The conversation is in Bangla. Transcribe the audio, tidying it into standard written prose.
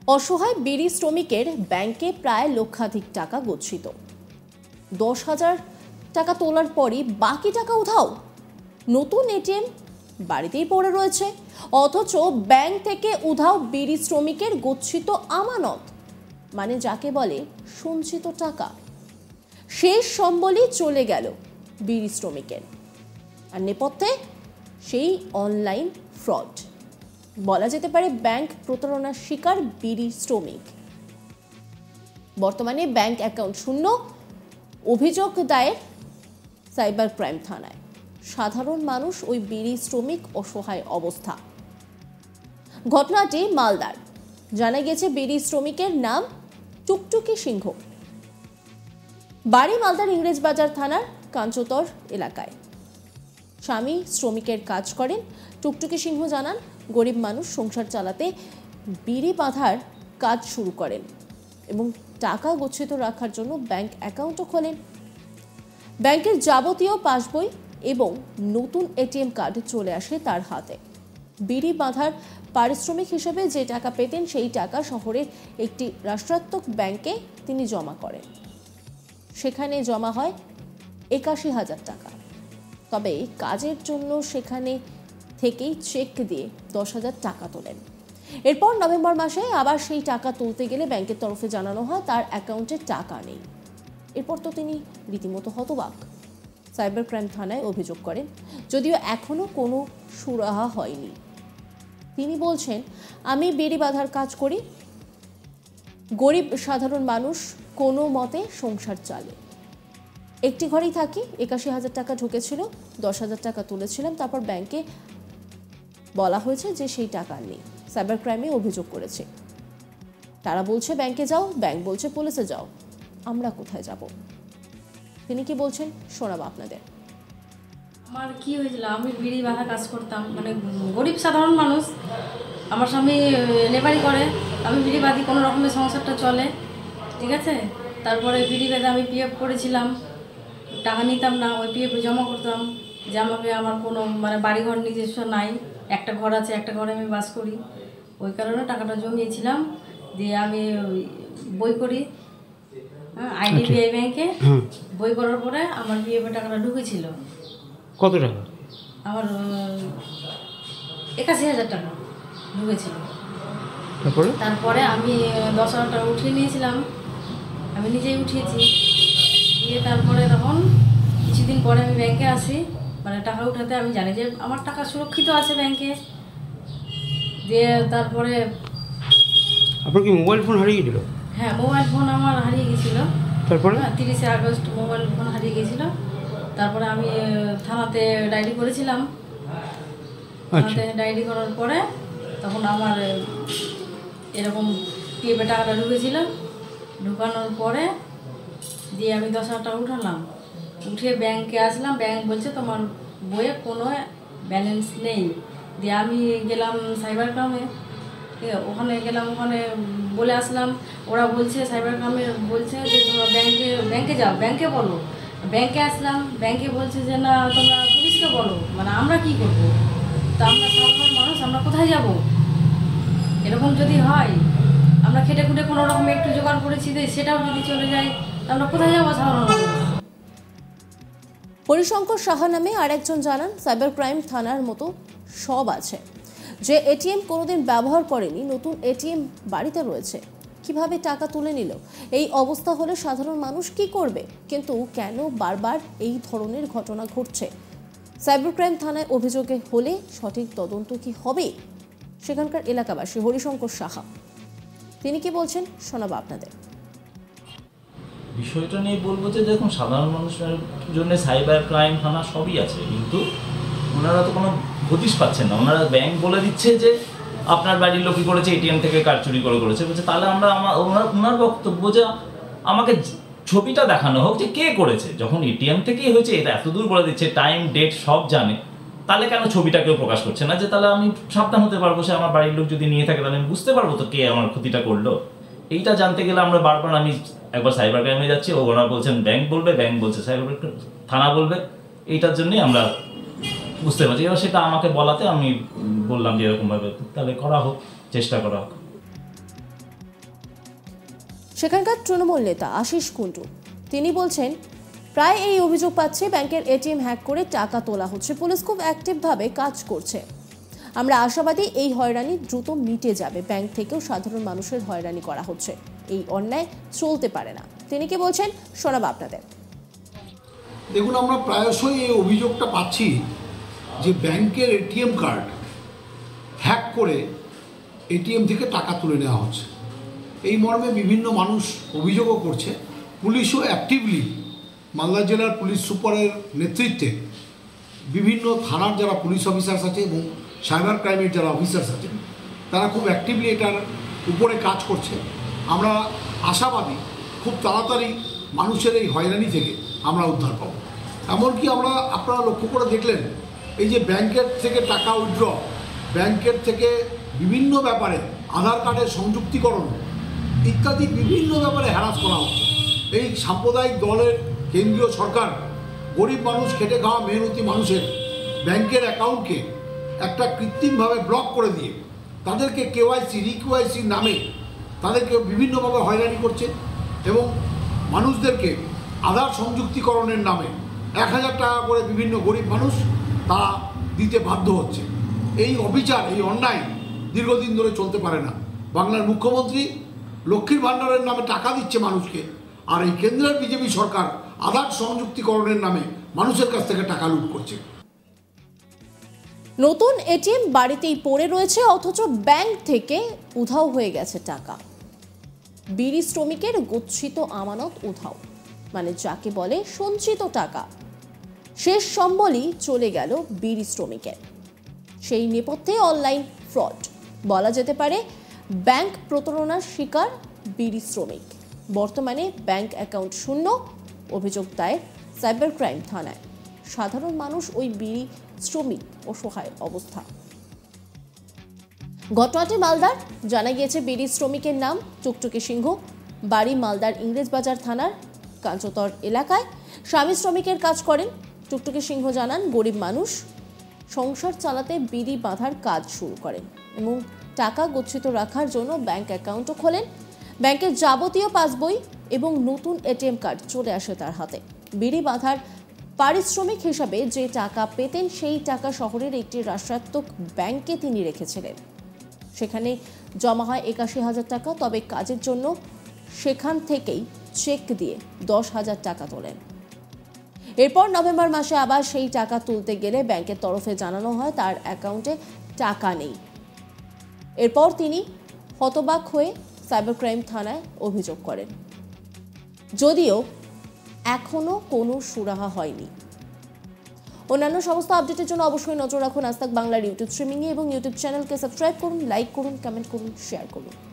অসহায় বিড়ি শ্রমিকের ব্যাংকে প্রায় লক্ষাধিক টাকা গচ্ছিত। 10,000 টাকা তোলার পরই বাকি টাকা উধাও। নতুন এটিএম বাড়িতেই পড়ে রয়েছে, অথচ ব্যাংক থেকে উধাও বিড়ি শ্রমিকের গচ্ছিত আমানত, মানে যাকে বলে সঞ্চিত টাকা। শেষ সম্বলই চলে গেল বিড়ি শ্রমিকের। আর নেপথ্যে সেই অনলাইন ফ্রড, বলা যেতে পারে ব্যাংক প্রতারণার শিকার বিড়ি শ্রমিক। বর্তমানে ব্যাংক অ্যাকাউন্ট শূন্য, অভিযোগ দায়ের সাইবার ক্রাইম থানায়। সাধারণ মানুষ ওই বিড়ি শ্রমিক অসহায় অবস্থা। ঘটনাটি মালদার। জানা গেছে বিড়ি শ্রমিকের নাম টুকটুকি সিংহ, বাড়ি মালদার ইংরেজবাজার থানার কাঞ্চতর এলাকায়। স্বামী শ্রমিকের কাজ করেন। টুকটুকি সিংহ জানান, গরিব মানুষ সংসার চালাতে বিড়ি বাঁধার কাজ শুরু করেন এবং টাকা গচ্ছিত রাখার জন্য ব্যাংক অ্যাকাউন্টও খোলেন। ব্যাংকের যাবতীয় পাসবই এবং নতুন এটিএম কার্ড চলে আসে তার হাতে। বিড়ি বাঁধার পারিশ্রমিক হিসেবে যে টাকা পেতেন সেই টাকা শহরের একটি রাষ্ট্রায়ত্ত ব্যাংকে তিনি জমা করেন। সেখানে জমা হয় 81,000 টাকা। তবে কাজের জন্য সেখানে থেকেই চেক দিয়ে 10,000 টাকা তোলেন। এরপর নভেম্বর মাসে আবার সেই টাকা তুলতে গেলে ব্যাংকের তরফে জানানো হয় তার অ্যাকাউন্টে টাকা নেই। এরপর তো তিনি রীতিমতো হতবাক। সাইবার ক্রাইম থানায় অভিযোগ করেন, যদিও এখনো কোনো সুরাহা হয়নি। তিনি বলছেন, আমি বিড়ি বাঁধার কাজ করি, গরিব সাধারণ মানুষ কোনো মতে সংসার চালে। একটি ঘরেই থাকি, 81,000 টাকা ঢুকেছিল, 10,000 টাকা তুলেছিলাম, তারপর ব্যাংকে বলা হয়েছে যে সেই টাকা নেই। সাইবার ক্রাইমে অভিযোগ করেছে। তারা বলছে ব্যাংকে যাও, ব্যাংক বলছে পুলিশে যাও। আমরা কোথায় যাব? তিনি কি বলছেন শোনাবো আপনাদের। আমার কি হয়েছিল, আমি বিড়ি বাঁধা কাজ করতাম, মানে গরিব সাধারণ মানুষ। আমার স্বামী লেবারি করে, আমি বিড়ি বাঁধি, কোনো রকমের সংসারটা চলে, ঠিক আছে। তারপরে বিড়ি বেঁধে আমি পিএফ করেছিলাম, টাকা নিতাম না, ওই পিএফ জমা করতাম। যে আমাকে আমার কোনো মানে বাড়িঘর নিজস্ব নাই, একটা ঘর আছে, একটা ঘরে আমি বাস করি, ওই কারণে টাকাটা জমিয়েছিলাম। দিয়ে আমি বই করি, হ্যাঁ, আইডিবিআই ব্যাংকে বই করার পরে আমার পিএফের টাকাটা ঢুকেছিল। কত টাকা? আমার 81,000 টাকা ঢুকেছিল। তারপরে আমি 10,000 টাকা উঠিয়ে নিয়েছিলাম, আমি নিজেই উঠিয়েছি। দিয়ে তারপরে তখন কিছুদিন পরে আমি ব্যাংকে আসি, মানে টাকা উঠাতে। আমি জানি যে আমার টাকা সুরক্ষিত আছে ব্যাংকে। দিয়ে তারপরে আপনার কি মোবাইল ফোন হারিয়ে গেছিল? হ্যাঁ, মোবাইল ফোন আমার হারিয়ে গেছিল। তারপরে 30শে আগস্ট মোবাইল ফোন হারিয়ে গেছিল। তারপরে আমি থানাতে ডায়েরি করেছিলাম। থানাতে ডায়েরি করার পরে তখন আমার এরকম পিএফে টাকাটা ঢুকেছিল। ঢুকানোর পরে দিয়ে আমি 10,000 টাকা উঠালাম। উঠিয়ে ব্যাংকে আসলাম, ব্যাংক বলছে তোমার বইয়ে কোনো ব্যালেন্স নেই। দিয়ে আমি গেলাম সাইবার ক্রাইমে, ওখানে গেলাম, ওখানে বলে আসলাম। ওরা বলছে সাইবার ক্রাইমে বলছে যে তোমরা ব্যাংকে যাও, ব্যাংকে বলো। ব্যাংকে আসলাম, ব্যাংকে বলছে যে না তোমরা পুলিশকে বলো। মানে আমরা কি করবো? তা আমরা সাধারণ মানুষ, আমরা কোথায় যাব? এরকম যদি হয়, আমরা খেটে খুঁটে কোনো রকম একটু জোগাড় করেছি, সেটাও যদি চলে যায়, আমরা কোথায় যাবো সাধারণ মানুষ? হরিশঙ্কর সাহা নামে আরেকজন জানান, সাইবার ক্রাইম থানার মতো সব আছে। যে এটিএম কোনোদিন ব্যবহার করেনি, নতুন এটিএম বাড়িতে রয়েছে, কিভাবে টাকা তুলে নিল? এই অবস্থা হলে সাধারণ মানুষ কি করবে? কিন্তু কেন বারবার এই ধরনের ঘটনা ঘটছে? সাইবার ক্রাইম থানায় অভিযোগে হলে সঠিক তদন্ত কি হবে? সেখানকার এলাকাবাসী হরিশঙ্কর সাহা, তিনি কি বলছেন শোনাবো আপনাদের। বিষয়টা নিয়ে বলবো যে দেখুন, সাধারণ মানুষের জন্য সাইবার ক্রাইম থানা সবই আছে, কিন্তু ওনারা তো কোনো হদিশ পাচ্ছেন না। ওনারা ব্যাংক বলে দিচ্ছে যে আপনার বাড়ির লোকই করেছে, এটিএম থেকে কার্ড চুরি করেছে বলছে। তাহলে ওনার বক্তব্য যে আমাকে ছবিটা দেখানো হোক যে কে করেছে। যখন এটিএম থেকেই হয়েছে, এটা এত দূর বলে দিচ্ছে, টাইম ডেট সব জানে, তাহলে কেন ছবিটা কেউ প্রকাশ করছে না? যে তাহলে আমি সাবধান হতে পারবো, সে আমার বাড়ির লোক যদি নিয়ে থাকে তাহলে আমি বুঝতে পারবো তো কে আমার ক্ষতিটা করলো। এইটা জানতে গেলে আমরা বারবার, আমি একবার সাইবার ক্রাইমে যাচ্ছি, ওনারা বলছেন ব্যাংক বলবে, ব্যাংক বলছে সাইবার থানা বলবে। এইটার জন্যই আমরা বুঝতে পারছি। এবার সেটা আমাকে বলাতে আমি বললাম যে এরকমভাবে তাহলে করা হোক, চেষ্টা করা হোক। সেখানকার তৃণমূল নেতা আশিস কুণ্ডু তিনি বলছেন, প্রায় এই অভিযোগ পাচ্ছে ব্যাংকের এটিএম হ্যাক করে টাকা তোলা হচ্ছে। পুলিশ খুব অ্যাক্টিভভাবে কাজ করছে। আমরা আশাবাদী এই হয়রানি দ্রুত মিটে যাবে। ব্যাংক থেকেও সাধারণ মানুষের হয়রানি করা হচ্ছে, এই অন্যায় চলতে পারে না। তিনি কি বলছেন শোনাবো আপনাদের। দেখুন, আমরা প্রায়শই এই অভিযোগটা পাচ্ছি যে ব্যাংকের এটিএম কার্ড হ্যাক করে এটিএম থেকে টাকা তুলে নেওয়া হচ্ছে। এই মর্মে বিভিন্ন মানুষ অভিযোগও করছে। পুলিশও অ্যাক্টিভলি, মালদা জেলার পুলিশ সুপারের নেতৃত্বে বিভিন্ন থানার যারা পুলিশ অফিসার্স আছে এবং সাইবার ক্রাইমের যারা অফিসার্স আছেন তারা খুব অ্যাক্টিভলি এটার উপরে কাজ করছে। আমরা আশাবাদী খুব তাড়াতাড়ি মানুষের এই হয়রানি থেকে আমরা উদ্ধার পাবো। এমনকি আপনারা লক্ষ্য করে দেখলেন, এই যে ব্যাংকের থেকে টাকা উইথড্র, ব্যাংকের থেকে বিভিন্ন ব্যাপারে আধার কার্ডের সংযুক্তিকরণ ইত্যাদি বিভিন্ন ব্যাপারে হ্যারাস করা হচ্ছে। এই সাম্প্রদায়িক দলের কেন্দ্রীয় সরকার গরিব মানুষ, খেটে খাওয়া মেহনতি মানুষের ব্যাংকের অ্যাকাউন্টকে একটা কৃত্রিমভাবে ব্লক করে দিয়ে তাদেরকে কেওয়াইসি, রিকেওয়াইসির নামে তাদেরকে বিভিন্নভাবে হয়রানি করছে এবং মানুষদেরকে আধার সংযুক্তিকরণের নামে 1000 টাকা করে বিভিন্ন গরিব মানুষ তা দিতে বাধ্য হচ্ছে। এই অবিচার, এই অন্যায় দীর্ঘদিন ধরে চলতে পারে না। বাংলার মুখ্যমন্ত্রী লক্ষ্মীর ভাণ্ডারের নামে টাকা দিচ্ছে মানুষকে, আর এই কেন্দ্রের বিজেপি সরকার আধার সংযুক্তিকরণের নামে মানুষের কাছ থেকে টাকা লুট করছে। নতুন এটিএম বাড়িতেই পড়ে রয়েছে, অথচ ব্যাংক থেকে উধাও হয়ে গেছে টাকা। বিড়ি শ্রমিকের গচ্ছিত আমানত উধাও, মানে যাকে বলে সঞ্চিত টাকা। শেষ সম্বলই চলে গেল বিড়ি শ্রমিকের। সেই নেপথ্যে অনলাইন ফ্রড, বলা যেতে পারে ব্যাংক প্রতারণার শিকার বিড়ি শ্রমিক। বর্তমানে ব্যাংক অ্যাকাউন্ট শূন্য, অভিযোগ দায়ের সাইবার ক্রাইম থানায়। সাধারণ মানুষ ওই বিড়ি শ্রমিক অসহায় অবস্থা। ঘটনাটি মালদার। জানা গিয়েছে বিড়ি শ্রমিকের নাম টুকটুকি সিংহ, বাড়ি মালদার ইংরেজবাজার থানার কাঞ্চতর এলাকায়। স্বামী শ্রমিকের কাজ করেন। টুকটুকি সিংহ জানান, গরিব মানুষ সংসার চালাতে বিড়ি বাঁধার কাজ শুরু করেন এবং টাকা গচ্ছিত রাখার জন্য ব্যাংক অ্যাকাউন্টও খোলেন। ব্যাংকের যাবতীয় পাসবই এবং নতুন এটিএম কার্ড চলে আসে তার হাতে। বিড়ি বাঁধার পারিশ্রমিক হিসাবে যে টাকা পেতেন সেই টাকা শহরের একটি রাষ্ট্রায়ত্ত ব্যাংকে তিনি রেখেছিলেন। সেখানে জমা হয় 81,000 টাকা। তবে কাজের জন্য সেখান থেকেই চেক দিয়ে 10,000 টাকা তোলেন। এরপর নভেম্বর মাসে আবার সেই টাকা তুলতে গেলে ব্যাংকের তরফে জানানো হয় তার অ্যাকাউন্টে টাকা নেই। এরপর তিনি হতবাক হয়ে সাইবার ক্রাইম থানায় অভিযোগ করেন, যদিও এখনো কোনো সুরাহা হয়নি। অন্যান্য সমস্ত আপডেটের জন্য অবশ্যই নজর রাখুন আজ তাক বাংলার ইউটিউব স্ট্রিমিংয়ে এবং ইউটিউব চ্যানেলকে সাবস্ক্রাইব করুন, লাইক করুন, কমেন্ট করুন, শেয়ার করুন।